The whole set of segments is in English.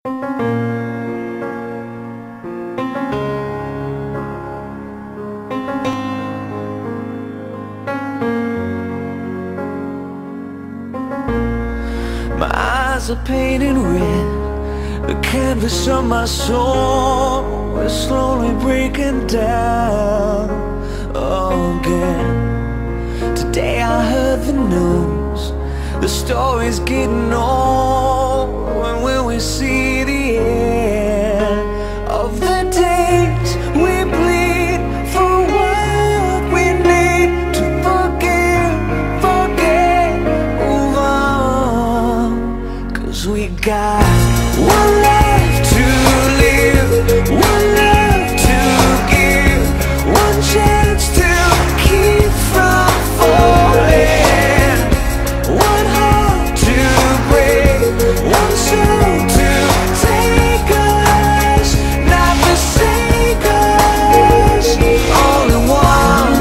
My eyes are painted red, the canvas of my soul is slowly breaking down again. Today I heard the news, the story's getting old. When will we see the end of the days we bleed for what we need to forgive, forget, move on? 'Cause we got one life to live, one love to give, one chance to keep from falling, one heart to break, one soul to take us, not forsake us. All in one,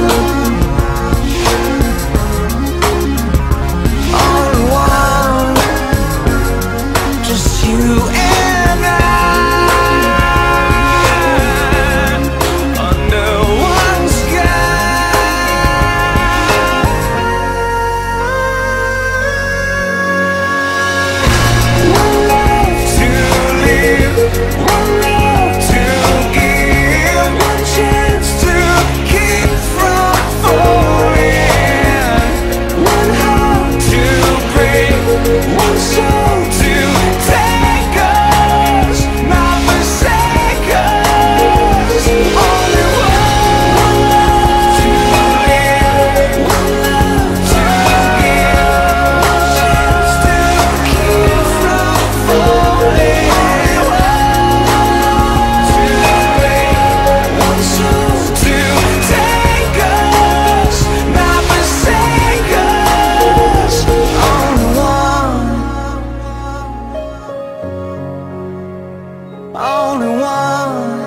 all in one, just you and I, under one sky. One life to live, one love to give, one chance to keep from falling, one heart to break, one soul to take us, not forsake us. Only one love to live, one love to give, one chance to keep from falling, one heart to break, one soul to take us, not forsake us. Only one, only one.